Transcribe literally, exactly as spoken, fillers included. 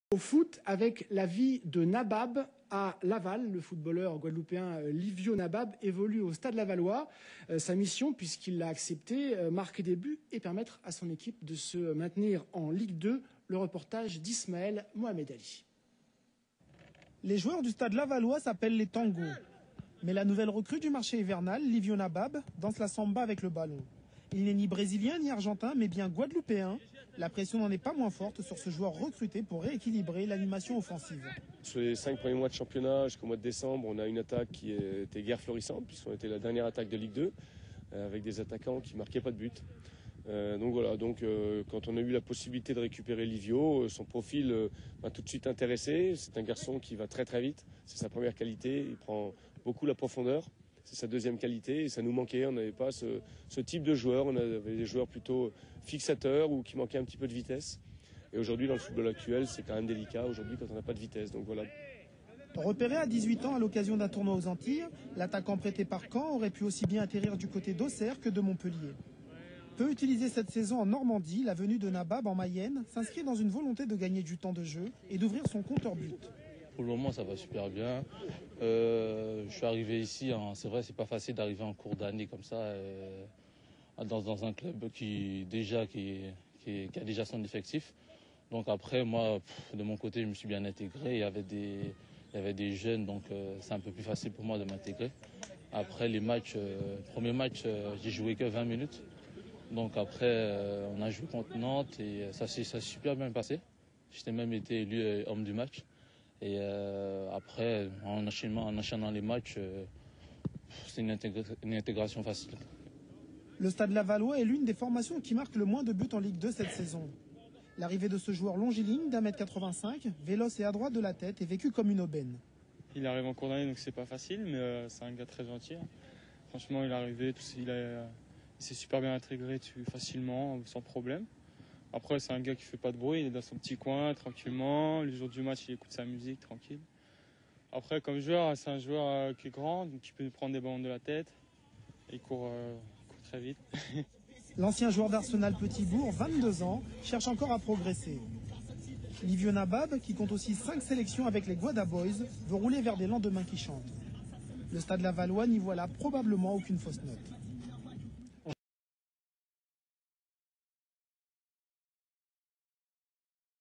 Au foot, avec la vie de Nabab à Laval, le footballeur guadeloupéen Livio Nabab évolue au Stade Lavallois. Euh, sa mission, puisqu'il l'a accepté, euh, marquer des buts et permettre à son équipe de se maintenir en Ligue deux. Le reportage d'Ismaël Mohamed Ali. Les joueurs du Stade Lavallois s'appellent les Tangos. Mais la nouvelle recrue du marché hivernal, Livio Nabab, danse la samba avec le ballon. Il n'est ni brésilien ni argentin, mais bien guadeloupéen. La pression n'en est pas moins forte sur ce joueur recruté pour rééquilibrer l'animation offensive. Sur les cinq premiers mois de championnat jusqu'au mois de décembre, on a une attaque qui était guère florissante, puisqu'on était la dernière attaque de Ligue deux, avec des attaquants qui ne marquaient pas de but. Euh, donc voilà, donc, euh, quand on a eu la possibilité de récupérer Livio, euh, son profil euh, m'a tout de suite intéressé. C'est un garçon qui va très très vite, c'est sa première qualité, il prend beaucoup la profondeur. C'est sa deuxième qualité et ça nous manquait, on n'avait pas ce, ce type de joueur, on avait des joueurs plutôt fixateurs ou qui manquaient un petit peu de vitesse. Et aujourd'hui dans le football actuel c'est quand même délicat aujourd'hui quand on n'a pas de vitesse, donc voilà. Repéré à dix-huit ans à l'occasion d'un tournoi aux Antilles, l'attaquant prêté par Caen aurait pu aussi bien atterrir du côté d'Auxerre que de Montpellier. Peu utilisé cette saison en Normandie, la venue de Nabab en Mayenne s'inscrit dans une volonté de gagner du temps de jeu et d'ouvrir son compteur but. Pour le moment, ça va super bien. Euh, je suis arrivé ici, hein, c'est vrai, c'est pas facile d'arriver en cours d'année comme ça, euh, dans, dans un club qui déjà qui, qui, qui a déjà son effectif. Donc après, moi, pff, de mon côté, je me suis bien intégré. Il y avait des, il y avait des jeunes, donc euh, c'est un peu plus facile pour moi de m'intégrer. Après les matchs, euh, premier match, euh, j'ai joué que vingt minutes. Donc après, euh, on a joué contre Nantes et ça s'est super bien passé. J'étais même été élu euh, homme du match. Et euh, après, en enchaînant, en enchaînant les matchs, euh, c'est une, intégra une intégration facile. Le Stade Lavallois est l'une des formations qui marque le moins de buts en Ligue deux cette saison. L'arrivée de ce joueur longiligne d'un mètre quatre-vingt-cinq, véloce et adroit de la tête, est vécue comme une aubaine. Il arrive en cours d'année, donc c'est pas facile, mais euh, c'est un gars très gentil. Franchement, il est arrivé, tout, il, a, il s'est super bien intégré dessus, facilement, sans problème. Après, c'est un gars qui fait pas de bruit, il est dans son petit coin, tranquillement. Le jour du match, il écoute sa musique, tranquille. Après, comme joueur, c'est un joueur euh, qui est grand, donc il peut prendre des ballons de la tête. Et il court, euh, il court très vite. L'ancien joueur d'Arsenal Petit-Bourg, vingt-deux ans, cherche encore à progresser. Livio Nabab, qui compte aussi cinq sélections avec les Guada Boys, veut rouler vers des lendemains qui chantent. Le Stade Lavallois n'y voit là probablement aucune fausse note.